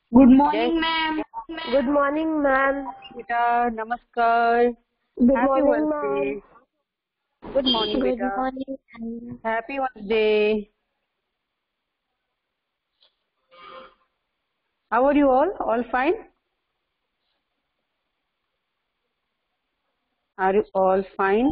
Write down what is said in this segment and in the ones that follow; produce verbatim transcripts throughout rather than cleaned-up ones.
Good जय morning ma'am. Good morning ma'am. बेटा, नमस्कार। Good happy morning Wednesday. Ma'am. Good morning good बेटा, morning. Happy Wednesday. How are you all? All fine? Are you all fine?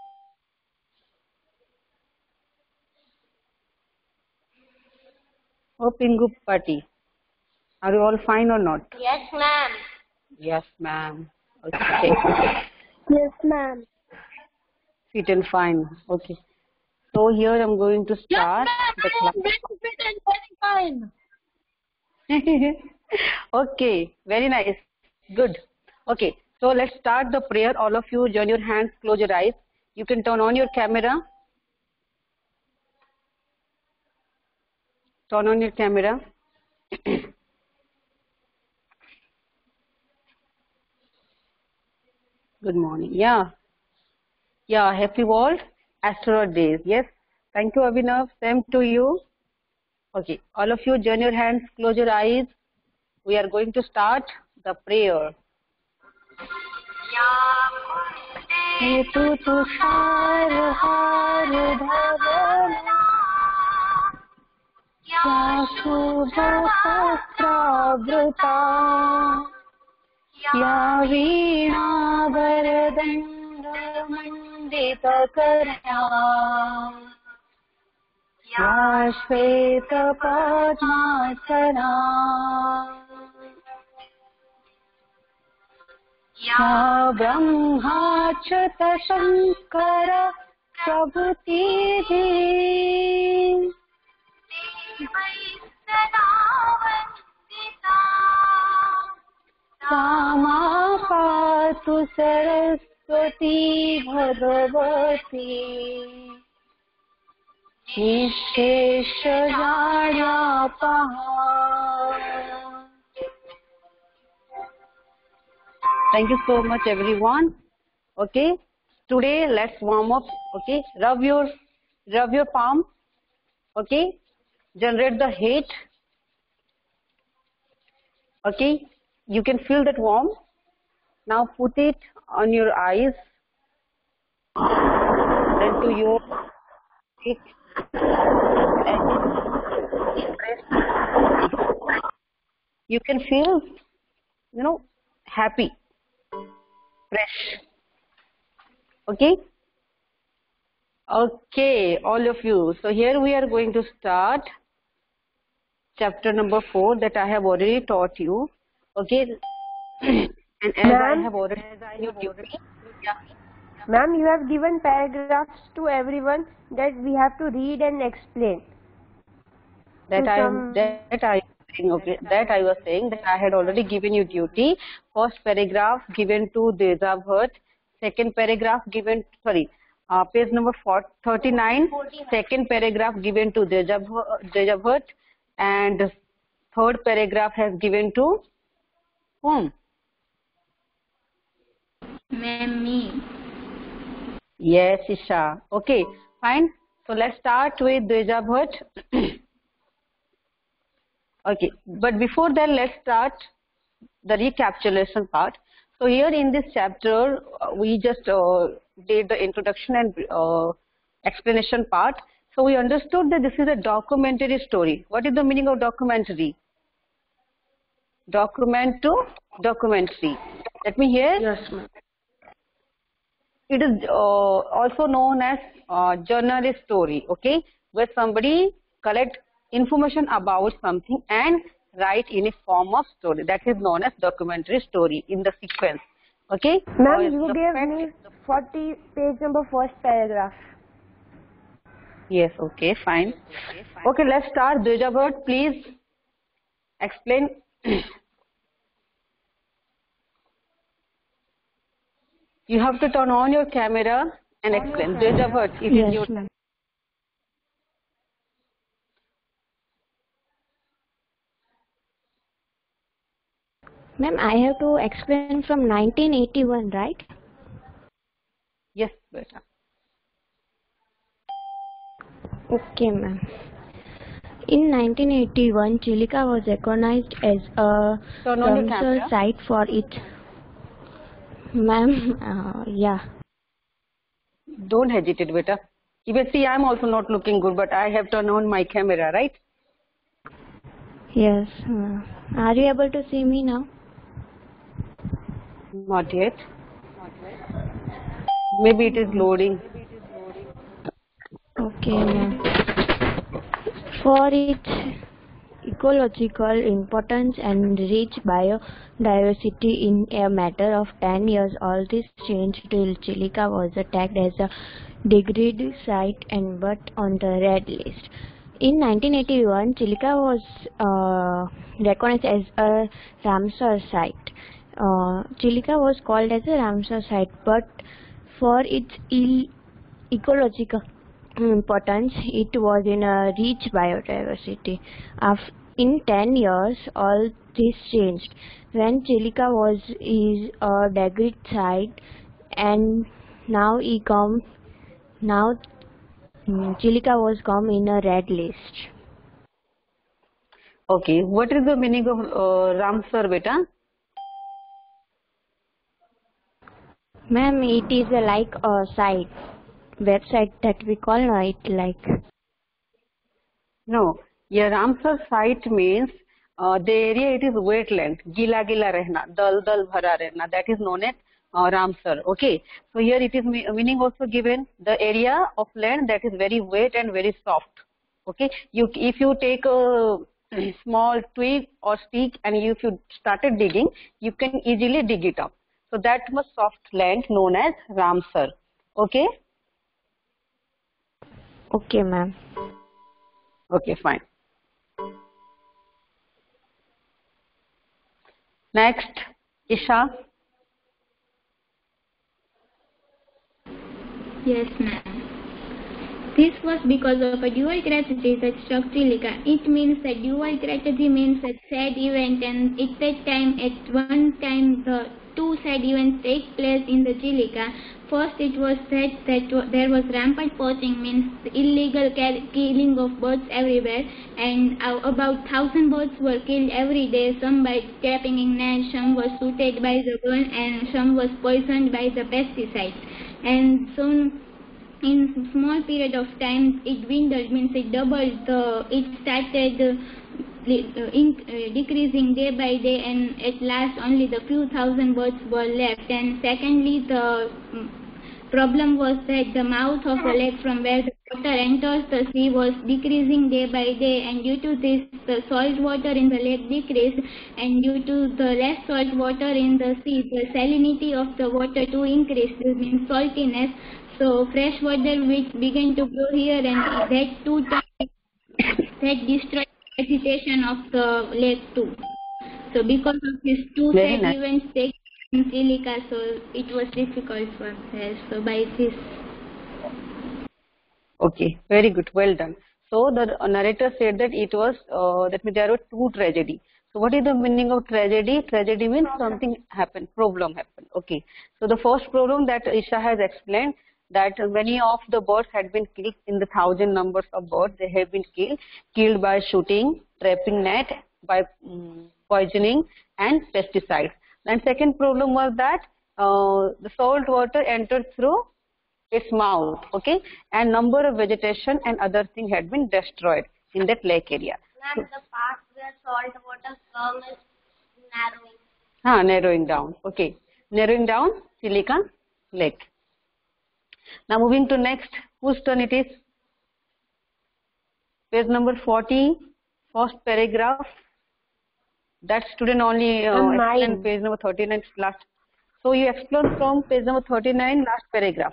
Oh, Pingu Party, are you all fine or not? Yes ma'am. Yes, ma'am. Okay. Yes ma'am. Fit and fine. Okay. So here I'm going to start the class. Fit and very fine. Okay, very nice. Good. Okay, so let's start the prayer. All of you join your hands, close your eyes. You can turn on your camera. Turn on your camera. Good morning. Yeah. Yeah, happy world, asteroid days. Yes. Thank you, Abhinav. Same to you. Okay, all of you join your hands, close your eyes. We are going to start the prayer. हेतु तुषार हार धवला या शुभ सहस्रावृता या वीणा वरदण्ड मंडितकर्णा या श्वेत पद्मासना या ब्रह्माच्युत शंकर प्रभृतिः सा मा पातु Saraswati Bhagwati निःशेषजाड्यापहा. Thank you so much, everyone. Okay, today let's warm up. Okay, rub your rub your palm. Okay, generate the heat. Okay, you can feel that warm. Now put it on your eyes, then to your cheek, and you can feel, you know, happy, fresh. Okay. Okay, all of you. So here we are going to start chapter number four that I have already taught you. Okay. And as I have already given you duty, yeah. Ma'am, you have given paragraphs to everyone that we have to read and explain. That To I some- that I okay, that I was saying that I had already given you duty. First paragraph given to Dejabhat, second paragraph given sorry, uh, page number thirty-nine. Second paragraph given to Dejabhat, and third paragraph has given to whom? Ma'am, me. Yes, Isha. Okay, fine. So let's start with Dejabhat. Okay, but before that, let's start the recapitulation part. So here in this chapter, uh, we just uh, did the introduction and uh, explanation part. So we understood that this is a documentary story. What is the meaning of documentary? Document to documentary. Let me hear. Yes ma'am. It is uh, also known as uh, journalist story, okay, where somebody collect information about something and write in a form of story. That is known as documentary story in the sequence, okay. Ma'am, Uh, you the gave fact- me forty page number first paragraph. Yes, okay, fine. Okay, let's start. Dejabhat, please explain. You have to turn on your camera and explain. Dejabhat, it is your ma'am. Ma'am, I have to explain from nineteen eighty-one, right? Yes, beta. Okay, ma'am. In nineteen eighty-one, Chilika was recognized as a Turn on your Ramsar camera. site for its. Ma'am, uh, yeah. Don't hesitate, beta. Even see, I'm also not looking good, but I have turned on my camera, right? Yes. Uh, are you able to see me now? Not yet. Maybe it is loading. Okay, ma'am. For its ecological importance and rich biodiversity, in a matter of ten years, all this changed till Chilika was tagged as a degraded site and but on the red list. In nineteen eighty-one, Chilika was uh, recognized as a Ramsar site. Uh, Chilika was called as a Ramsar site, but for its ill ecological importance, it was in a rich biodiversity. After, in ten years, all this changed when Chilika was is a degraded site, and now it come now mm, Chilika was come in a red list. Okay, what is the meaning of uh, Ramsar, beta? Ma'am, it is a, like a site website that we call it like. No, yeah, Ramsar site means uh, the area it is wetland, gila gila rehna, dal dal bhara rehna. That is known as uh, Ramsar. Okay, so here it is me meaning also given the area of land that is very wet and very soft. Okay, you if you take a small twig or stick and if you started digging, you can easily dig it up. So that much soft land known as Ramsar. Okay. Okay, ma'am. Okay, fine. Next, Isha. Yes, ma'am. This was because of a dual tragedy that struck Chilika. It means that dual tragedy means a sad event, and at that time, at one time, the two sad events take place in the Chilika. First, it was said that there was rampant poaching, means illegal killing of birds everywhere, and about thousand birds were killed every day. Some by trapping in nets, some were shooted by the gun, and some was poisoned by the pesticides. And soon, in small period of time, it dwindled, means it doubled. The it started uh, in, uh, decreasing day by day, and at last only the few thousand birds were left. And secondly, the um, problem was that the mouth of the lake from where the water enters the sea was decreasing day by day, and due to this, the salt water in the lake decreased, and due to the less salt water in the sea, the salinity of the water too increased, means saltiness. So fresh water which began to grow here, and that too that destroyed the vegetation of the lake too. So because of these two Very sad nice. events taken in Chilika, so it was difficult for us. So by this. Okay, very good, well done. So the narrator said that it was uh, that means there were two tragedy. So what is the meaning of tragedy? Tragedy means something happened, problem happened. Okay. So the first problem that Isha has explained, that many of the birds had been killed, in the thousand numbers of birds they have been killed, killed by shooting, trapping net, by um, poisoning and pesticides. And second problem was that uh, the salt water entered through its mouth, okay, and number of vegetation and other things had been destroyed in that lake area. Ma'am, the part where salt water comes is narrowing. Ah, narrowing down, okay, narrowing down Chilika Lake. Now moving to next, whose turn it is? Page number forty, first paragraph. That student only uh, explained page number thirty-nine last. So you explain from page number thirty-nine, last paragraph.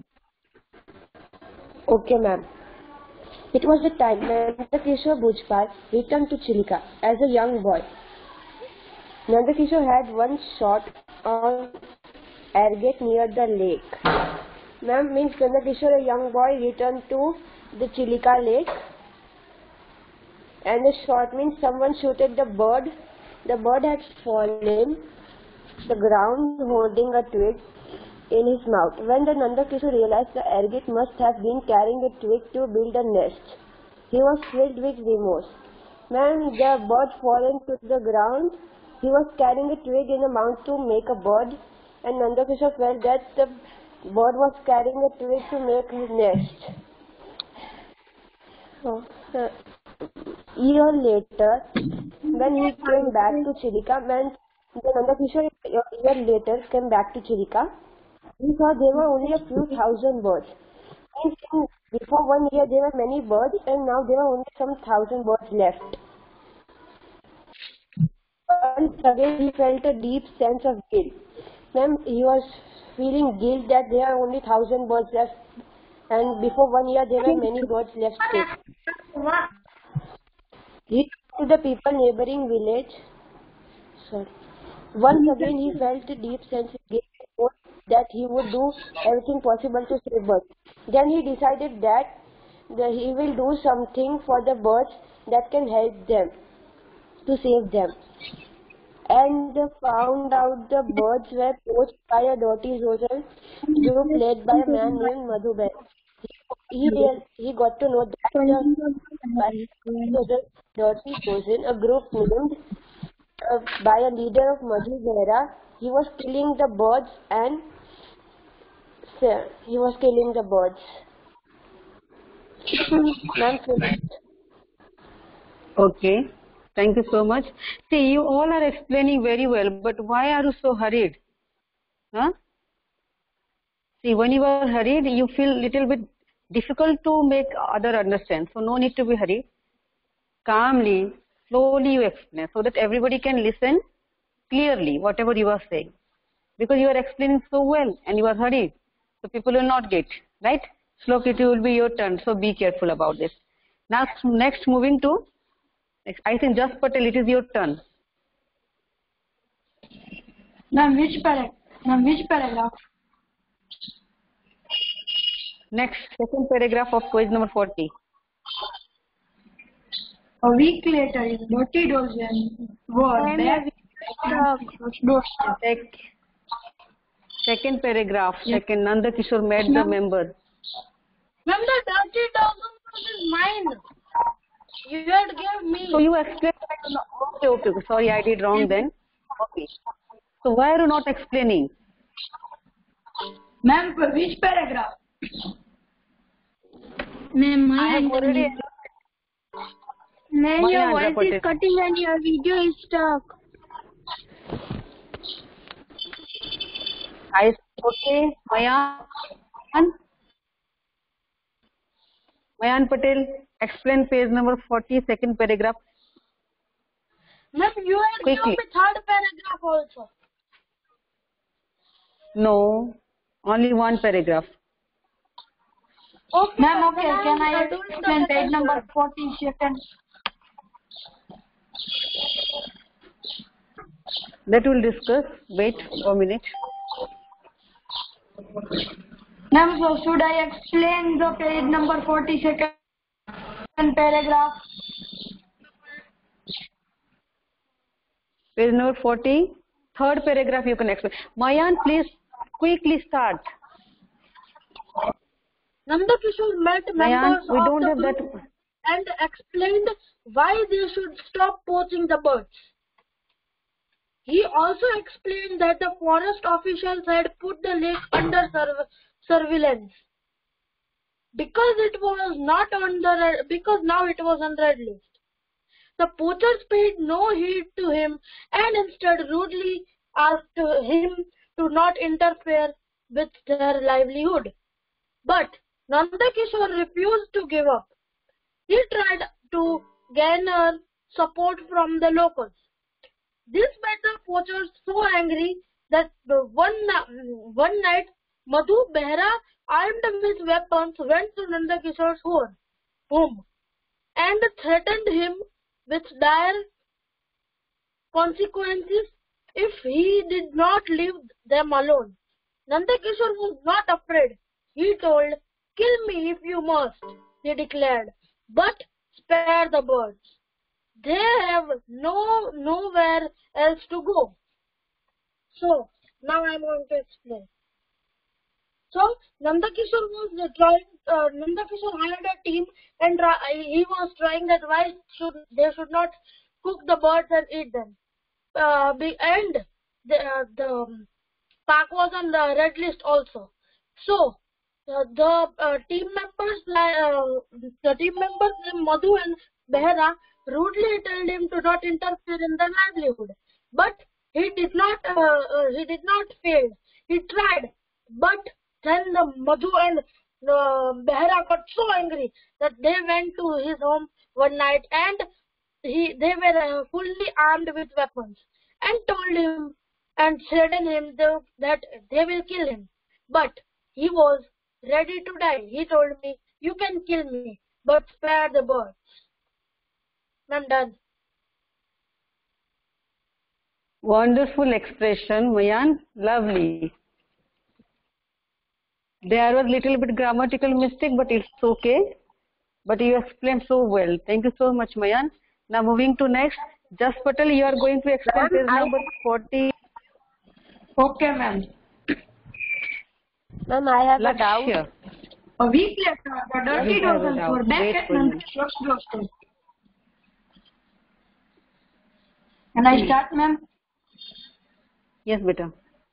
Okay, ma'am. It was the time Nandakishore Bhujpal returned to Chilika as a young boy. Nandakishore had one shot on air gate near the lake. Ma'am, means Nandakishore, a young boy, returned to the Chilika lake, and the shot means someone shooted the bird. The bird had fallen the ground holding a twig in his mouth. When the Nandakishore realized the air gate must have been carrying a twig to build a nest, He was filled with remorse. When the bird fallen to the ground, he was carrying a twig in a mouth to make a bird, and Nandakishore felt that the bird was carrying a twig to make his nest. So, uh, year later, when he came back to Chilika, when the Nandakishore a year later came back to Chilika, he saw there were only a few thousand birds. Means in, before one year there were many birds, and now there are only some thousand birds left. Once again he felt a deep sense of guilt. Then he was feeling guilt that there are only thousand birds left, and before one year there were many birds left still. He told the people neighboring village. Sorry. Once again he felt a deep sense of guilt that he would do everything possible to save birds. Then he decided that the, he will do something for the birds that can help them, to save them. And found out the birds were poached by a dirty social group led by a man named Madhu Behra. He, he, he got to know that the dirty social, a group named uh, by a leader of Madhu Behra, he was killing the birds and he was killing the birds. Ma'am, Okay. Thank you so much. See, you all are explaining very well, but why are you so hurried? Huh? See, when you are hurried, you feel little bit difficult to make other understand. So no need to be hurried. Calmly, slowly you explain so that everybody can listen clearly whatever you are saying. Because you are explaining so well and you are hurried. So people will not get, right? Shlok, it will be your turn. So be careful about this. Now, next moving to, I think Jas Patel, it is your turn. Ma'am, which paragraph? Ma'am, which paragraph? Next, second paragraph of page number forty. A week later, his dirty dozen were back on his doorstep. Second paragraph, yes. Second, Nanda Kishore met the member. Ma'am, the dirty dozen is mine. You had gave me. So you explained. Okay, okay, okay. Sorry, I did wrong then. Okay. So why are you not explaining? Ma'am, for which paragraph? Ma'am, I have already. Ma'am, your voice is cutting and your video is stuck. I okay, Mayan. Mayan Patel, explain page number forty, second paragraph. Ma'am, you had given me third paragraph also. No, only one paragraph. Okay, ma'am, okay, can I explain page number forty, second? That we'll discuss. Wait for a minute. Ma'am, so should I explain the page number forty, second paragraph? Page number forty, third paragraph you can explain. Mayan, please quickly start. Nanda Kishore met members we of don't the have that. group and explained why they should stop poaching the birds. He also explained that the forest officials had put the lake under surveillance because it was not on the because now it was on red list. The poachers paid no heed to him and instead rudely asked him to not interfere with their livelihood. But Nanda Kishore refused to give up. He tried to garner support from the locals. This made the poachers so angry that one, one night Madhu Behra, armed with weapons, went to Nanda Kishore's home and threatened him with dire consequences if he did not leave them alone. Nanda Kishore was not afraid. He told, "Kill me if you must," he declared, "but spare the birds. They have no nowhere else to go." So, now I am going to explain. So, Nanda Kishore was trying uh, Nandakishore hired a team and try, he was trying that why should they should not cook the birds and eat them. Uh, the and the uh, the um, park was on the red list also. So uh, the uh, team members, uh, the team members named Madhu and Behra rudely told him to not interfere in their livelihood. But he did not. Uh, uh, he did not fail. He tried, but then the Madhu and uh, Behra got so angry that they went to his home one night and he they were uh, fully armed with weapons and told him and threatened him the, that they will kill him. But he was ready to die. He told me, "You can kill me, but spare the birds." I'm done. Wonderful expression, Mayan. Lovely. There was little bit grammatical mistake, but it's okay. But you explained so well. Thank you so much, Mayan. Now moving to next. Jas Patel, you are going to explain page number forty. Okay, ma'am. Ma'am, I have a doubt. Lakshya. A week later, the dirty We have a dozens doubt. were back Wait at for me. Nandakishore's doorstep. Can I start, ma'am? Yes, beta.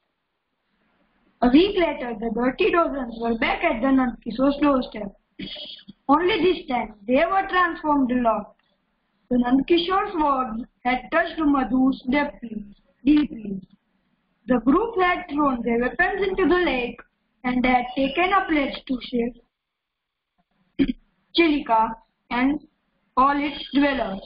A week later, the dirty dozens were back at the Nandakishore's doorstep. Only this time, they were transformed a lot. The Nandakishore's words had touched Madhu's deeply. deeply. The group had thrown their weapons into the lake and they had taken a pledge to save Chilika and all its dwellers.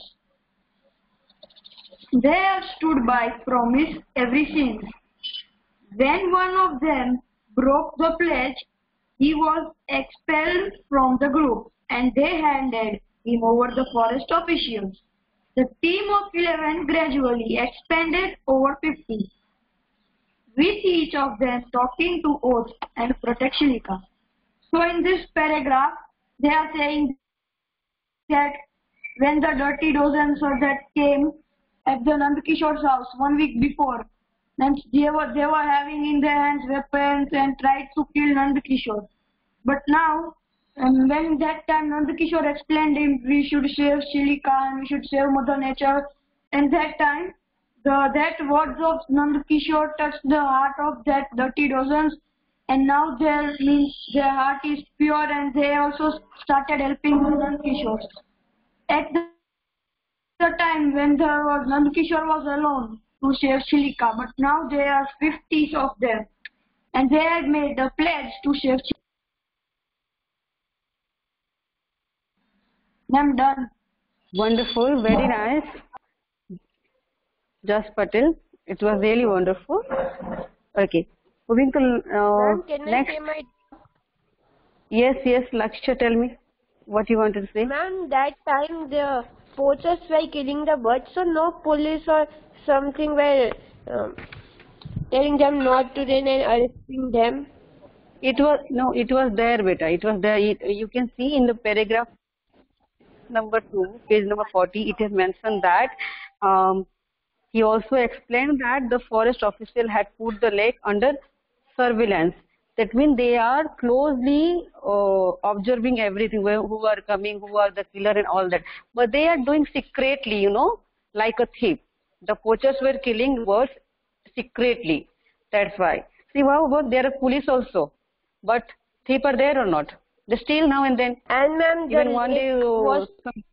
They have stood by promise ever since. When one of them broke the pledge, he was expelled from the group and they handed him over the forest officials. The team of eleven gradually expanded over fifty, with each of them talking to oath and protect Chilika. So in this paragraph, they are saying that when the dirty dozens that came at the Nandakishore's house one week before, and they were they were having in their hands weapons and tried to kill Nandakishore. But now, um, when that time Nandakishore explained him we should save Chilika and we should save Mother Nature, and that time the that words of Nandakishore touched the heart of that dirty dozens, and now their means their heart is pure and they also started helping Nandakishore. At the, the time when there was Nandakishore was alone to save Chilika, but now there are fifty of them, and they have made a pledge to save Chilika. I'm done. Wonderful. Very nice. Jas Patel. It was really wonderful. Okay. Moving to uh, Ma'am, can next. I say my... Yes, yes. Lakshya, tell me what you wanted to say. Ma'am, that time the poachers were killing the birds, so no police or something were um, telling them not to run and arresting them. It was no. It was there, beta. It was there. It, you can see in the paragraph number two, page number forty. It is mentioned that. Um, He also explained that the forest official had put the lake under surveillance. That means they are closely uh, observing everything, where, who are coming, who are the killer and all that. But they are doing secretly, you know, like a thief. The poachers were killing birds secretly. That's why. See, wow, wow, there are police also. But thief are there or not? They steal now and then. And ma'am, the Even one day, lake uh, was...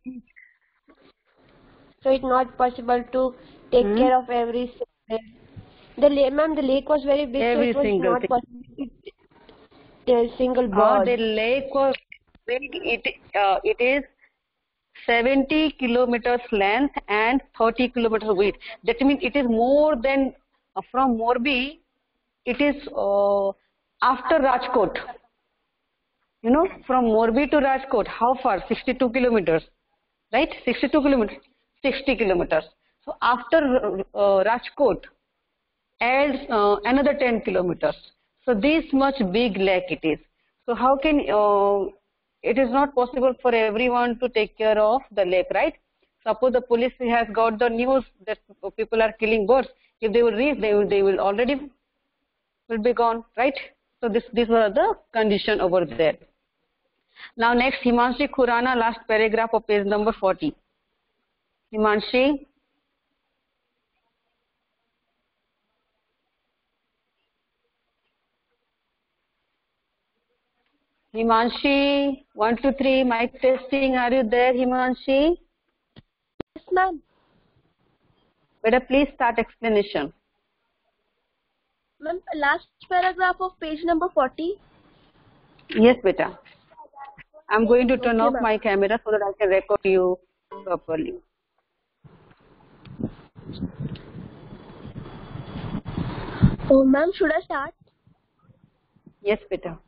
So it's not possible to take Hmm? care of every single. The lake, ma'am, the lake was very big, Every so it was single not thing. possible to take a single Uh, bird. the lake was big. It uh, it is seventy kilometers length and thirty kilometers width. That means it is more than uh, from Morbi. It is uh, after Rajkot. You know, from Morbi to Rajkot, how far? sixty-two kilometers, right? sixty-two kilometers, sixty kilometers. So after uh, Rajkot, adds uh, another ten kilometers. So this much big lake it is. So how can uh, it is not possible for everyone to take care of the lake, right? Suppose the police has got the news that people are killing birds. If they will reach, they will they will already will be gone, right? So this these were the condition over there. Now next, Himanshi Khurana, last paragraph of page number forty. Himanshi. Himanshi, one, two, three, mic testing. Are you there, Himanshi? Yes, ma'am. Better please start explanation. Ma'am, last paragraph of page number forty. Yes, beta. I'm going to turn Okay, off ma'am. my camera so that I can record you properly. Oh, ma'am, should I start? Yes, beta.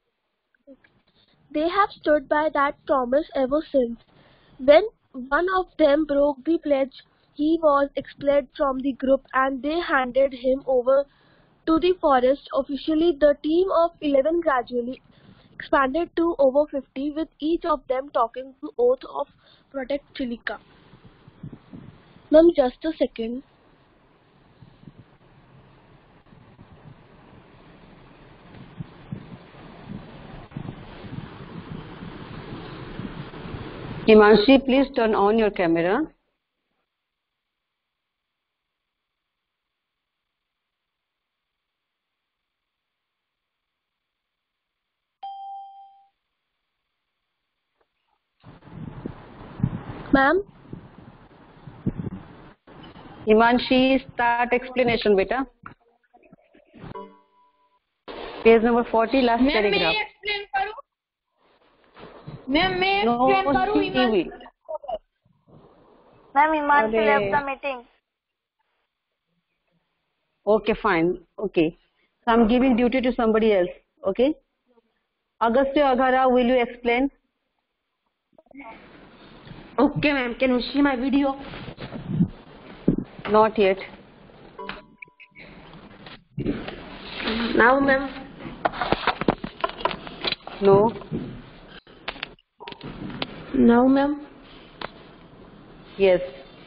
They have stood by that promise ever since. When one of them broke the pledge, he was expelled from the group and they handed him over to the forest. Officially, the team of eleven gradually expanded to over fifty, with each of them taking the oath of protect Chilika. Ma'am, just a second. Himanshi, please turn on your camera. Ma'am? Himanshi, start explanation, beta. Page number forty, last Ma'am, may paragraph. I explain करूँ? Ma'am, may I No, explain करूँ? he will. Ma'am, Himanshi Arey. left the meeting. Okay, fine. Okay. So I'm giving duty to somebody else. Okay. Agastya Aghara, will you explain? Okay, ma'am. Can you see my video? Not yet. Now, ma'am. No. Now, ma'am. Yes.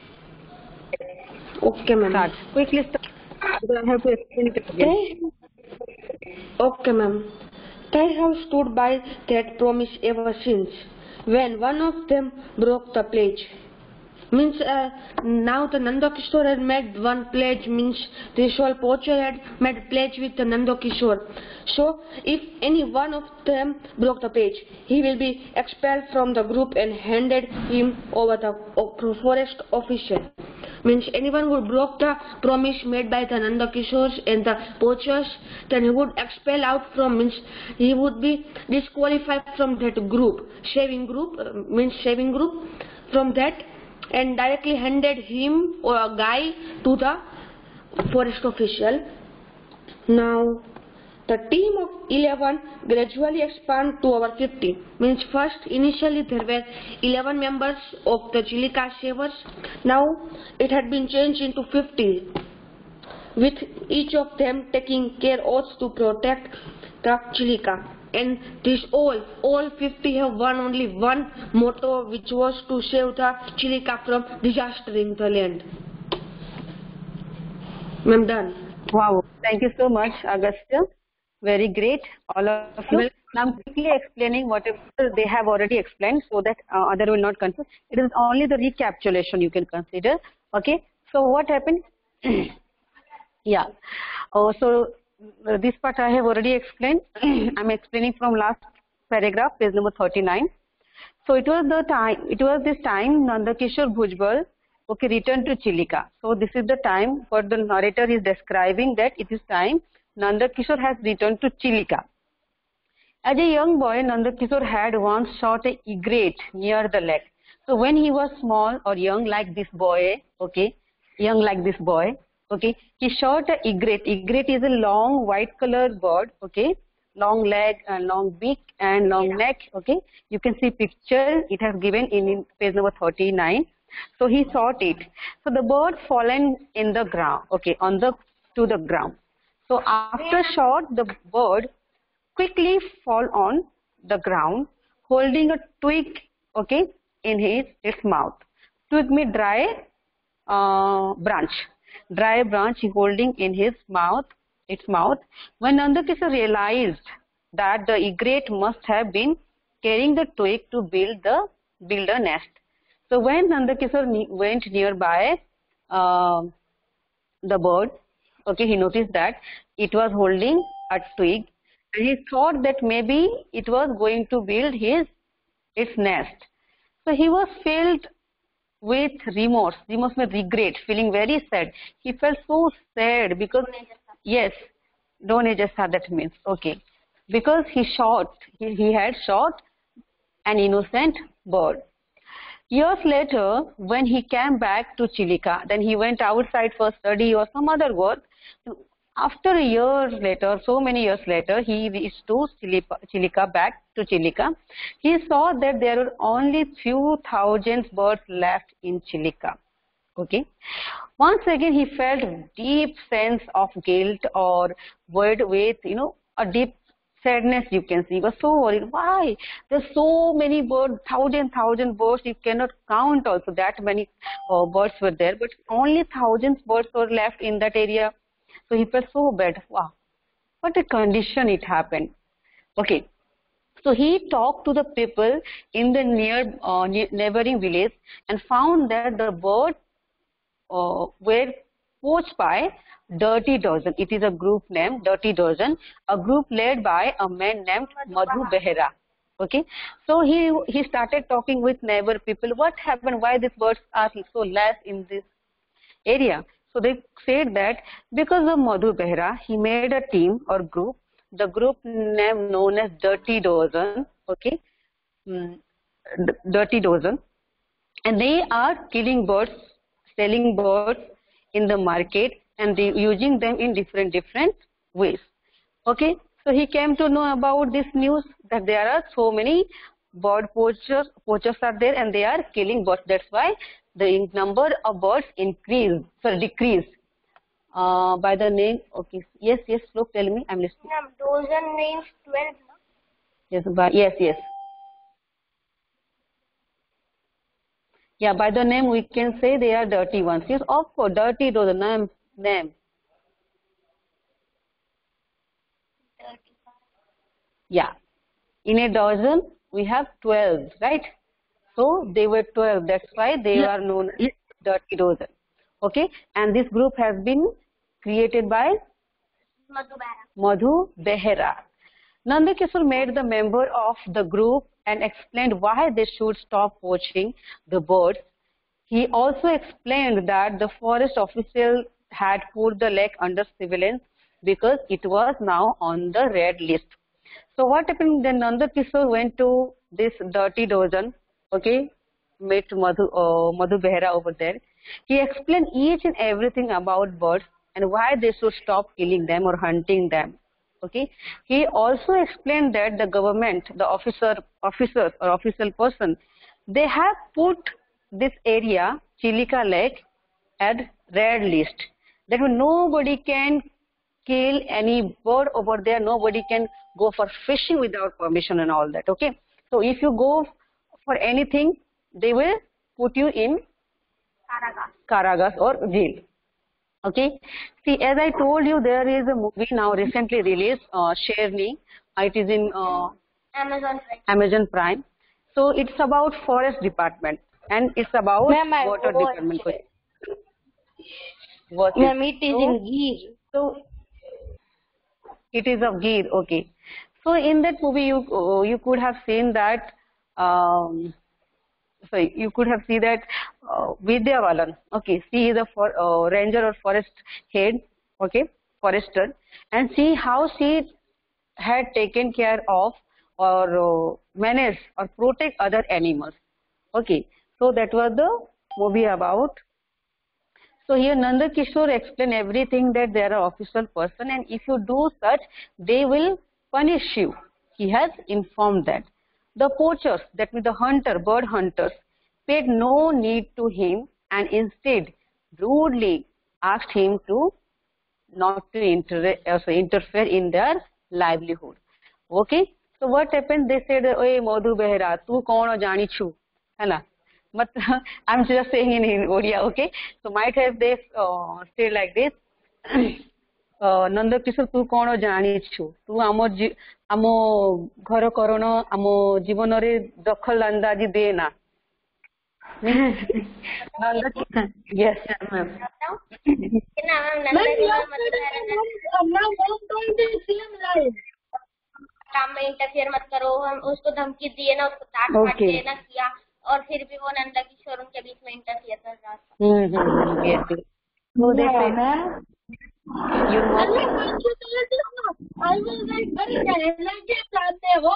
Okay, ma'am. Start. Quickly start. Because I have to explain it again. Okay, ma'am. They have stood by that promise ever since. When one of them broke the pledge. Means uh, now the Nanda Kishore had made one pledge, means Rishwal Pocher had made pledge with the Nanda Kishore. So if any one of them broke the pledge, he will be expelled from the group and handed him over the forest official. Means anyone who broke the promise made by the Nanda Kishores and the Pochers, then he would expel out from, means he would be disqualified from that group, saving group, uh, means saving group from that, and directly handed him or a guy to the forest official. Now the team of eleven gradually expand to over fifty. Means first initially there were eleven members of the Chilika Savers. Now it had been changed into fifty, with each of them taking care oaths to protect the Chilika. And this all, all fifty have one only one motto, which was to save the Chilika from disastering the land. I'm done. Wow. Thank you so much, Agastya. Very great, all of you. Now I'm quickly explaining whatever they have already explained so that uh, other will not confuse. It is only the recapitulation you can consider. Okay. So what happened? Yeah. Oh, so uh, this part I have already explained. I'm explaining from last paragraph, page number thirty-nine. So it was the time. It was this time Nandakishore Bhujbal, okay, returned to Chilika. So this is the time what the narrator is describing, that it is time Nandakishore has returned to Chilika. As a young boy, Nandakishore had once shot a egret near the lake. So when he was small or young like this boy, okay, young like this boy, okay, he shot a egret. Egret is a long white colored bird, okay, long leg and long beak and long neck, okay. You can see picture, it has given in, in page number thirty-nine. So he shot it. So the bird fallen in the ground, okay, on the, to the ground. So after shot, the bird quickly fall on the ground, holding a twig, okay, in his its mouth. Twig means dry uh, branch, dry branch he holding in his mouth, its mouth. When Nandakishore realized that the egret must have been carrying the twig to build the build a nest. So when Nandakishore ne- went nearby uh, the bird, okay, he noticed that it was holding a twig, and he thought that maybe it was going to build his its nest. So he was filled with remorse, remorse with regret, feeling very sad. He felt so sad because, yes, Donejasa that means, okay, because he shot, he, he had shot an innocent bird. Years later, when he came back to Chilika, then he went outside for study or some other work. After a year later, so many years later, he reached to Chilika, Chilika, back to Chilika. He saw that there were only few thousand birds left in Chilika. Okay. Once again, he felt deep sense of guilt or worried with, you know, a deep sadness, you can see. He was so worried. Why? There's so many birds, thousand, thousand birds. You cannot count also that many uh, birds were there, but only thousands birds were left in that area. So he felt so bad. Wow, what a condition it happened. Okay. So he talked to the people in the near uh, neighboring village and found that the birds uh, were poached by Dirty Dozen. It is a group named Dirty Dozen, a group led by a man named Madhu Behera. Okay. So he he started talking with neighbor people. What happened? Why these birds are so less in this area? So they said that because of Madhu Behera, he made a team or group, the group name known as Dirty Dozen, okay, mm, Dirty Dozen, and they are killing birds, selling birds in the market, and they using them in different different ways. Okay, so he came to know about this news that there are so many bird poachers, poachers are there, and they are killing birds. That's why the number of birds increased, sorry, decreased. Uh, by the name, okay, yes, yes, look, tell me, I'm listening. Ma'am, dozen means twelve, no? Yes, by, yes, yes. Yeah, by the name we can say they are dirty ones. Yes, of course, dirty dozen, name, name. Yeah, in a dozen we have twelve, right? So they were twelve. That's why they yeah. are known as Dirty Dozen. Okay, and this group has been created by Madhu Behera. Madhu Behera. Nandakishore made the member of the group and explained why they should stop poaching the birds. He also explained that the forest official had put the lake under surveillance because it was now on the red list. So what happened? Then Nandakishore went to this Dirty Dozen. Okay, met Madhu, uh, Madhu Behera over there. He explained each and everything about birds and why they should stop killing them or hunting them. Okay. He also explained that the government, the officer, officers or official person, they have put this area, Chilika Lake, at red list. That means nobody can kill any bird over there. Nobody can go for fishing without permission and all that. Okay. So if you go for anything, they will put you in Karagas. Karagas or jail. Okay. See, as I told you, there is a movie now recently released, uh, Sherni. It is in uh, Amazon Prime. Amazon Prime. So it's about forest department and it's about water department. What Ma'am, it is so, in Gir. So it is of Gir. Okay. So in that movie, you uh, you could have seen that. Um, So you could have seen that uh, Vidya Balan, okay, she is a for, uh, ranger or forest head, okay, forester, and see how she had taken care of or uh, manage or protect other animals, okay. So that was the movie about. So here Nandakishore explained everything that they are an official person and if you do such, they will punish you. He has informed that. The poachers, that means the hunter, bird hunters, paid no need to him and instead rudely asked him to not to inter also interfere in their livelihood. Okay. So what happened? They said, "Oye, Madhu Behera, tu kaun jani chu?" Hala. I'm just saying in, in Odia. Okay. So might have they uh, said like this. Nandkishore तू कौन जानिछु तू आम आम घर करण आम जीवन रे दखल अंदाजी देना नंदकिशोर यस मैम काम में इंटरफियर मत करो, हम उसको धमकी दिए ना, उसको डांट Okay. पड़ते ना किया, और फिर भी वो नंदकिशोर उनके बीच में इंटरफियर कर रहा था। हम्म हम्म yes so they say you know I was like, very energy चाहते हो?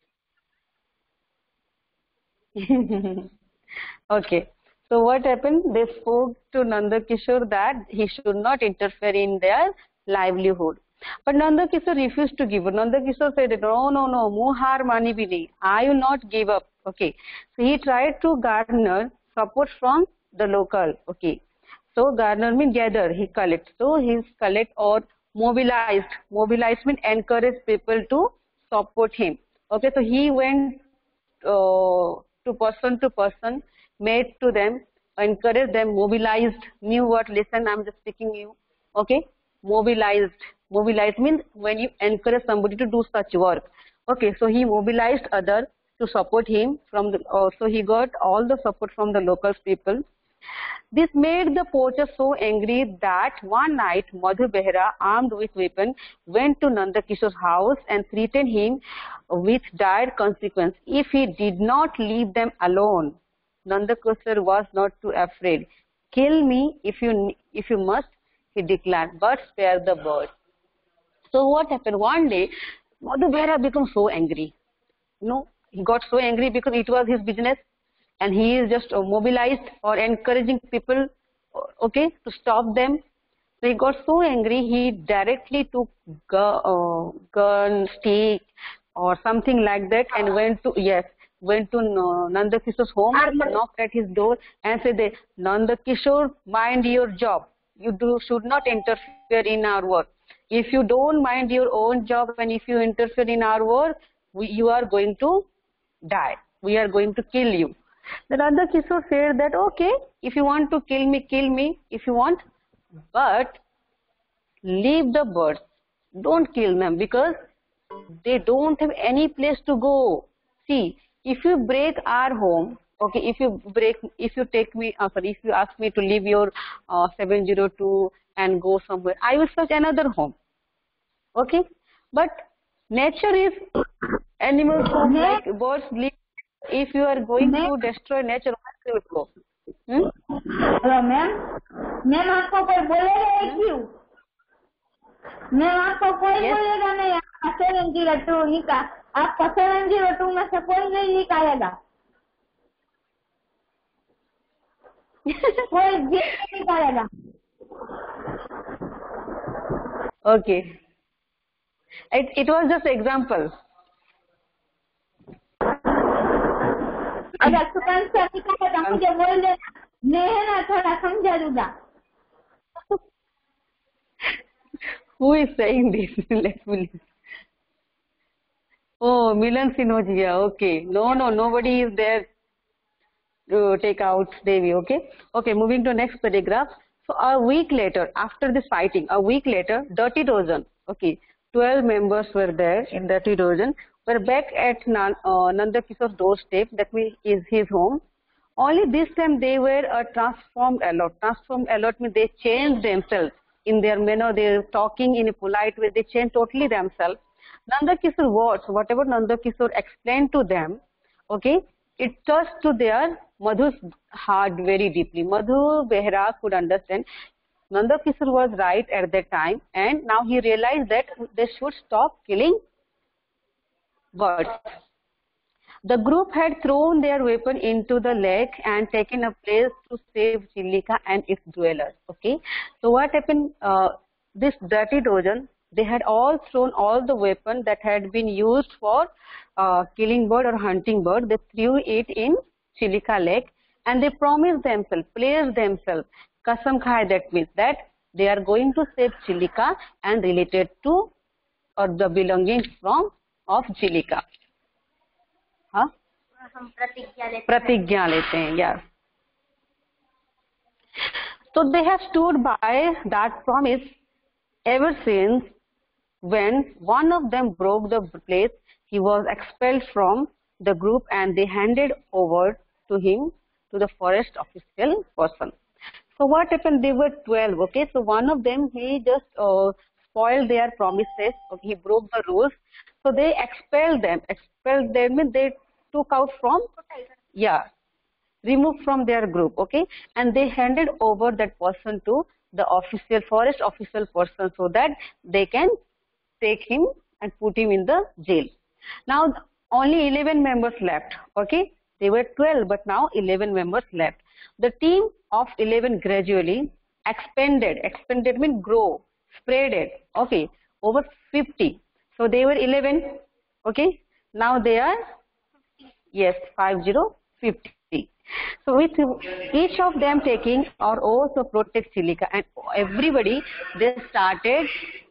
okay so what happened they spoke to Nandakishore that he should not interfere in their livelihood but Nandakishore refused to give up. Nandakishore said no no no mu har mani bhi nahi, I will not give up. Okay, so he tried to garner support from the local. Okay, so garner means gather, he collect, so he collect or mobilized mobilized means encourage people to support him. Okay, so he went uh, to person to person, made to them, encouraged them, mobilized. New word, listen, I'm just speaking you. Okay, mobilized. Mobilized means when you encourage somebody to do such work. Okay, so he mobilized others to support him from the. Uh, so he got all the support from the local people. This made the poacher so angry that one night Madhu Behra, armed with weapon, went to Nandakishore's house and threatened him with dire consequence if he did not leave them alone. Nandakishore was not too afraid. Kill me if you if you must, he declared, but spare the bird. So what happened? One day, Madhu Behra became so angry. No, he got so angry because it was his business. And he is just uh, mobilized or encouraging people, okay, to stop them. So he got so angry, he directly took gu uh, gun, stick, or something like that, and went to yes, went to uh, Nandakishore's home, knocked at his door, and said, "Nandakishore, mind your job. You do should not interfere in our work. If you don't mind your own job, and if you interfere in our work, we, you are going to die. We are going to kill you." The Nandakishore said that, okay, if you want to kill me, kill me, if you want, but leave the birds. Don't kill them because they don't have any place to go. See, if you break our home, okay, if you break, if you take me, uh, sorry, if you ask me to leave your uh, seven zero two and go somewhere, I will search another home. Okay, but nature is animals home, like birds live. If you are going to destroy nature, where will you go? Hmm? Hello, ma'am. Ma'am, आपको कोई बोलेगा क्यों? Ma'am आपको कोई बोलेगा नहीं, आपका seven zero to निकाल, आपका सेवन जीरो टू में से कोई नहीं निकालेगा, कोई भी नहीं निकालेगा. Okay, it it was just example. अगर सुकन से निकालेगा मुझे बोल देना, मैं है ना थोड़ा समझा दूंगा. Who is saying this? Let me listen. Oh, Milan Sinojia. Okay. No, no, nobody is there to take out Devi. Okay. Okay. Moving to next paragraph. So a week later, after this fighting, a week later, Dirty Dozen. Okay. Twelve members were there in Dirty Dozen. Were back at Nan, uh, Nandakishore's doorstep. That means is his home. Only this time they were a transformed alert. Transformed alert means they changed themselves. In their manner, they are talking in a polite way. They change totally themselves. Nandakishore words, whatever Nandakishore explained to them, okay, it touched to their Madhu's heart very deeply. Madhu Behra could understand. Nandakishore was right at that time, and now he realized that they should stop killing birds. The group had thrown their weapon into the lake and taken a place to save Chilika and its dwellers. Okay, so what happened? Uh, this Dirty Dozen, they had all thrown all the weapon that had been used for uh, killing bird or hunting bird. They threw it in Chilika Lake, and they promised themselves, pledged themselves, kasam khai, that means that they are going to save Chilika and related to or the belongings from of Chilika. हाँ, हम प्रतिज्ञा लेते हैं. प्रतिज्ञा लेते हैं, yes. So they have stood by that promise ever since when one of them broke the place, he was expelled from the group and they handed over to him to the forest official person. So what happened? They were twelve. Okay, so one of them, he just uh, spoiled their promises. Okay, he broke the rules. So they expelled them. Expelled them means they took out from, yeah, removed from their group. Okay, and they handed over that person to the official forest official person so that they can take him and put him in the jail. Now only eleven members left. Okay, they were twelve, but now eleven members left. The team of eleven gradually expanded. Expanded means grow, spreaded. Okay, over fifty. So they were eleven. Okay, now they are, yes, five zero fifty. So with each of them taking our oath to protect Chilika, and everybody, they started.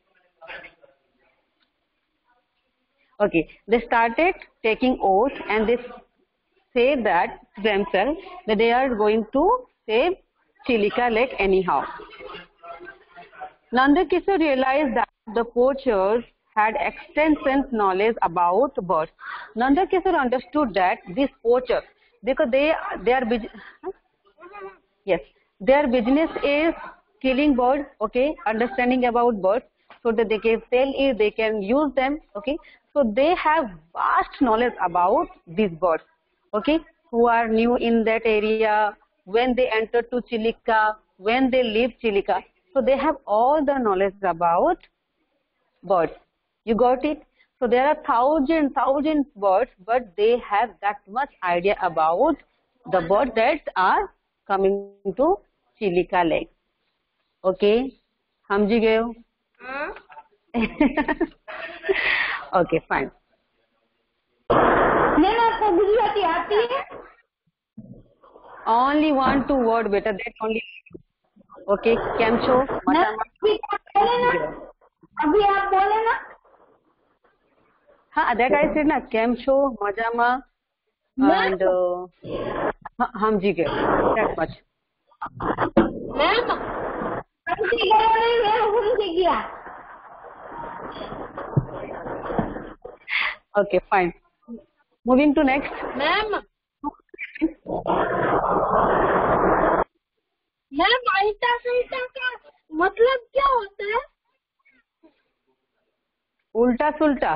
Okay, they started taking oath and they say that themselves that they are going to save Chilika Lake anyhow. Nandakishore realized that the poachers had extensive knowledge about birds. Nandakishore understood that these poachers, because they they are huh? yes, their business is killing birds. Okay, understanding about birds, so that they can sell it, they can use them. Okay, so they have vast knowledge about these birds. Okay, who are new in that area, when they enter to Chilika, when they leave Chilika. So they have all the knowledge about birds. You got it? So there are thousand, thousand birds, but they have that much idea about the birds that are coming to Chilika Lake. Okay? समझ गए हो? Okay, fine. Ma'am आपको गुजराती आती है? Only one, two word, beta. That only. Okay, केम छो? अभी आप बोले ना? हाँ, that I said ना, केम छो, मजामा, and हाँ, हम जी गए. That much. मैम, हमसे गया नहीं, मैं हमसे गया. Okay, fine. Moving to next. Ma'am ma'am अल्टा सल्टा का मतलब क्या होता है? उल्टा सुल्टा.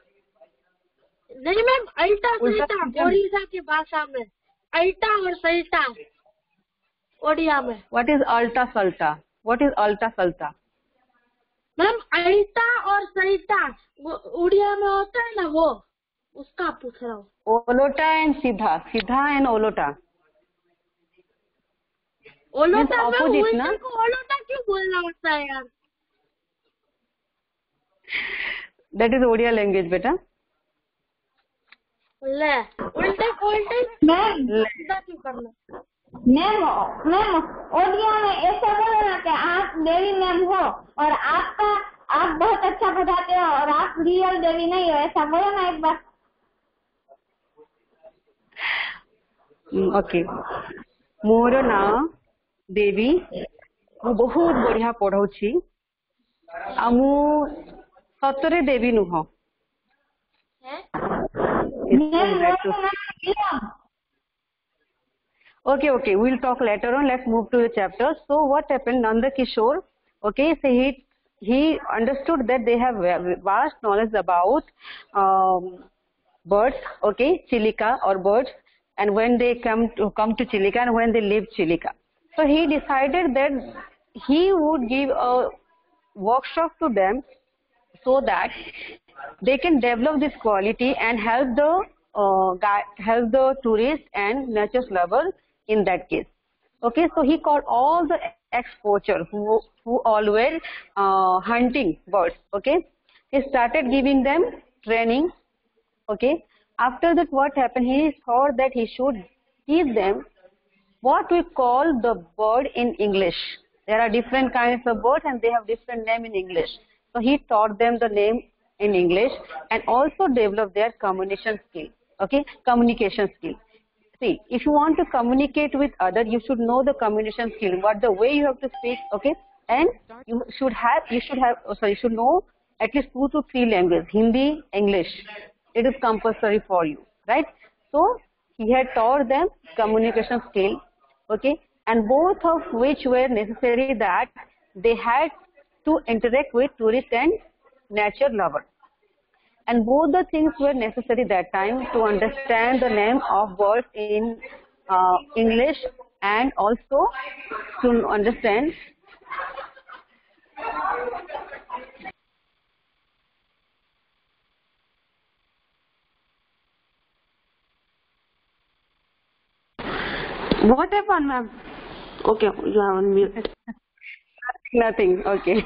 नहीं मैम, अल्टा उल्टा सल्टा सुल्टा। ओडिशा की भाषा में अल्टा और सल्टा ओडिया में. What is alta salta? What is alta salta? Ma'am अल्टा और सल्टा वो उड़िया में होता है ना, वो उसका पूछ रहा हूँ. Olota and Siddha. Siddha and Olota. ओलोटा Means में opposite ना? उल्टे को ओलोटा क्यों बोलना होता है यार? That is Odia language, beta. ले उल्टे को उल्टे मैम, सीधा क्यों करना? मैम, मैम, ओडिया में ऐसा बोलो ना कि आप देवी मैम हो और आपका आप बहुत अच्छा बताते हो और आप रियल देवी नहीं हो, ऐसा बोलो ना एक बार. ओके, मोर ना देवी, मु बहुत बढ़िया पढ़ाऊँची. आ मु सतरे देवी नुह. Okay, okay, we'll talk later on. Let's move to the chapter. So what happened? Nanda Kishore, okay, so he he understood that they have vast knowledge about um, birds, okay, Chilika or birds, and when they come to come to Chilika and when they leave Chilika. So he decided that he would give a workshop to them so that they can develop this quality and help the uh, guide, help the tourists and nature lovers in that case. Okay, so he called all the ex-poachers who who all were uh, hunting birds. Okay, he started giving them training. Okay, after that, what happened? He thought that he should teach them what we call the bird in English. There are different kinds of birds and they have different name in English. So he taught them the name in English and also developed their communication skill. Okay, communication skill. See, if you want to communicate with others, you should know the communication skill, what the way you have to speak. Okay, and you should have, you should have, oh, sorry, you should know at least two to three languages, Hindi, English. It is compulsory for you, right? So he had taught them communication skill, okay, and both of which were necessary that they had to interact with tourists and nature lovers. And both the things were necessary that time to understand the name of birds in uh, English and also to understand What happened, ma'am? Okay, you are on mute. nothing. Okay.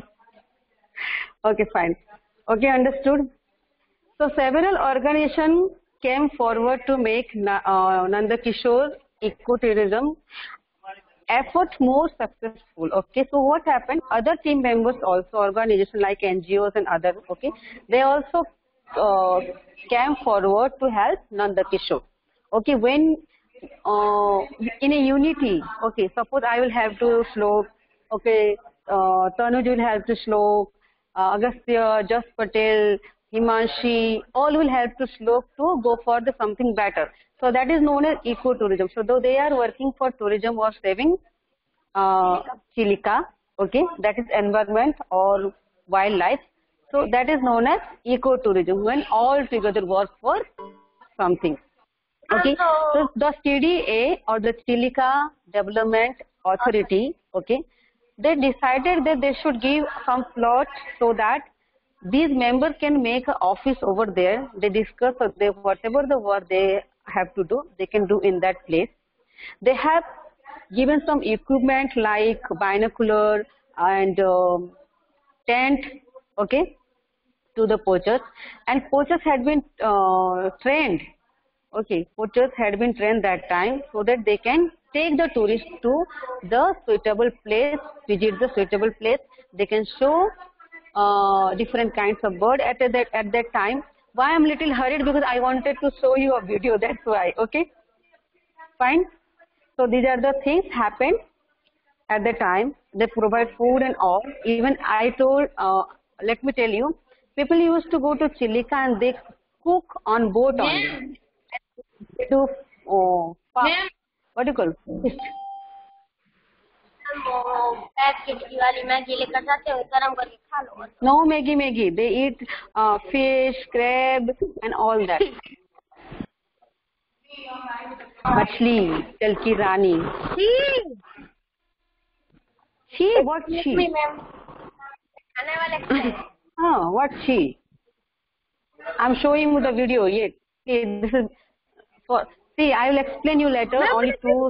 Okay, fine. Okay, understood. So several organizations came forward to make uh, Nanda Kishore ecotourism effort more successful. Okay, so what happened? Other team members also, organizations like N G Os and others, okay, they also uh, came forward to help Nanda Kishore. Okay, when uh, in a unity, okay, suppose I will have to Shlok, okay, uh, Tanuj will have to Shlok, uh, Agastya, Jas Patel, Himanshi, all will help to Shlok to go for the something better. So that is known as ecotourism. So though they are working for tourism or saving uh, Chilika, okay, that is environment or wildlife. So that is known as ecotourism when all together work for something. Okay, so the C D A or the Chilika Development Authority, okay, they decided that they should give some plot so that these members can make an office over there. They discuss or they, whatever the work they have to do, they can do in that place. They have given some equipment like binocular and um, tent, okay, to the poachers, and poachers had been uh, trained. Okay, poachers had been trained that time so that they can take the tourists to the suitable place, visit the suitable place. They can show uh, different kinds of bird at that at that time. Why I'm little hurried, because I wanted to show you a video. That's why. Okay, fine. So these are the things happened at the time. They provide food and all. Even I told. Uh, let me tell you, people used to go to Chilika and they cook on boat only. They do oh, what do you call? No Maggie Maggie. They eat uh, fish, crab, and all that. Machli, Jal ki Rani. She? What she? Oh, what she? I'm showing you the video yet. See, this is for. See, I will explain you later. Only two.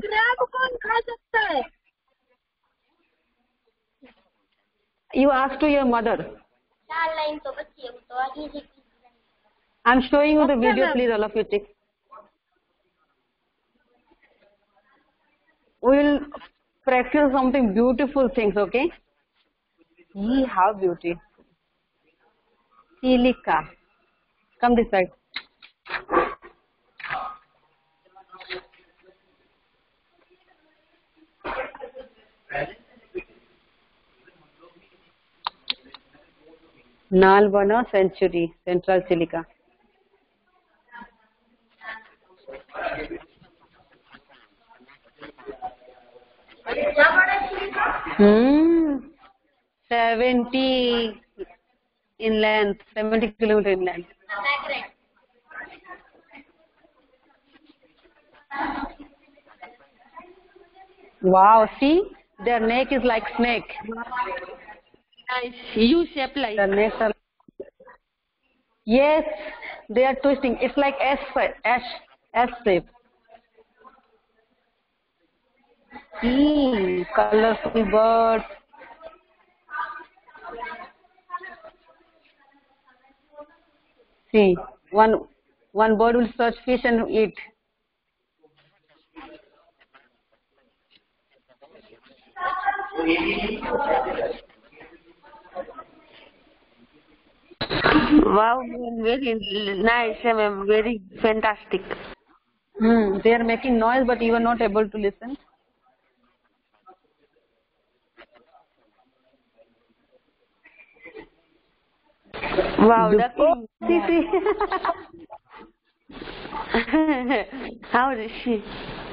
You ask to your mother. I'm showing you the video. Please, all of you take. We will practice something beautiful things. Okay. Ye, how beautiful. Chilika. Come this side. Nalbana Sanctuary, Central Chilika. Hmm. seventy in length, seventy kilometer in length. Wow, see, their neck is like snake. Nice. U shape like. Their necks are. Yes, they are twisting. It's like S, S, S shape. See, colorful birds. See, one one bird will search fish and eat. Wow, very nice, very fantastic. Hmm, they are making noise, but you are not able to listen. Wow, Do- ducky. oh, see, see. How is she?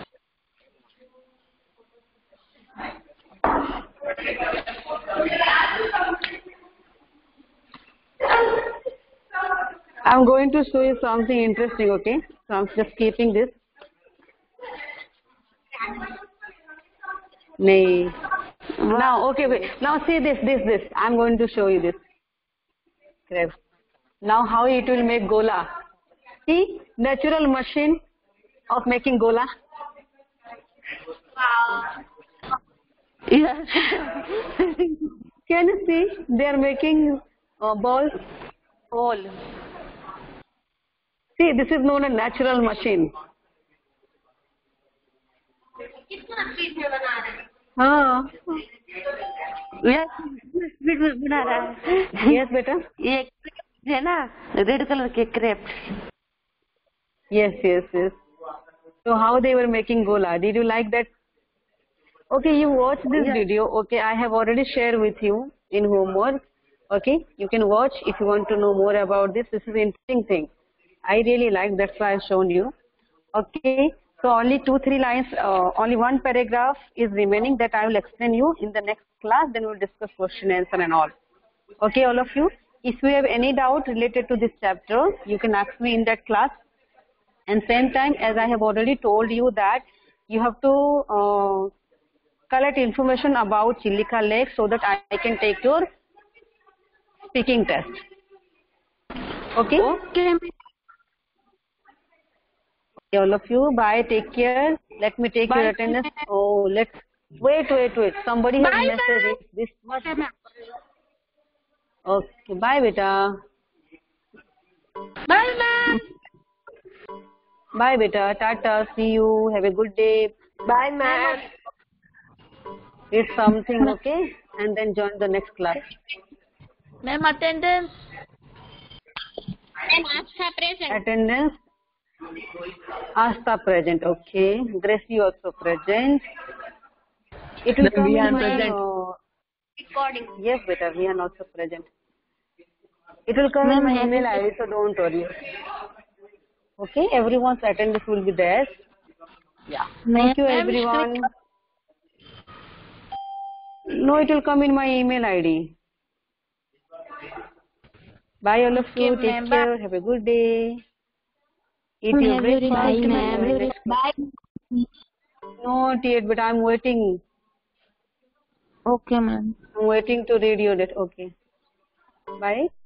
I'm going to show you something interesting, okay? So I'm just keeping this. Nay. Now, okay, wait. Now see this, this, this. I'm going to show you this. Correct. Now how it will make gola. See, natural machine of making gola. Yes. Can you see? They are making uh, balls. All. See, this is known as natural machine. हाँ. Yes. Speed में बना रहा है. Yes, बेटा. ये है ना red colour के crepes. Yes, yes, yes. So how they were making gola? Did you like that? Okay, you watch this Yes. video. Okay, I have already shared with you in homework. Okay, you can watch if you want to know more about this. This is an interesting thing. I really like. That's why I've shown you. Okay, so only two, three lines. Uh, only one paragraph is remaining that I will explain you in the next class. Then we'll discuss question answer and all. Okay, all of you. If you have any doubt related to this chapter, you can ask me in that class. And same time, as I have already told you that you have to uh, collect information about Chilika Lake so that I, I can take your speaking test. Okay? Okay. All of you, bye, take care. Let me take Bye. your attendance. Oh, let's wait, wait, wait. Somebody has Bye, messaged it. This much. Okay, bye, beta. Bye, ma'am. Bye, beta. Tata. See you. Have a good day. Bye, ma'am. Read something, okay? And then join the next class. Ma'am, attendance. Ma'am, Astha present. Attendance. Asta present, okay. Gracie also present. It will come in my uh, Recording. yes, beta. We are also present. It will come in my email I D, so don't worry. Okay, everyone's attendance will be there. Yeah. Thank you, everyone. No, it will come in my email I D. Bye, all of you. Okay, Take ma'am. care. Have a good day. Eat your breakfast. Bye, ma'am. Bye. Not yet, but I'm waiting. Okay, ma'am. I'm waiting to read your that. Okay. Bye.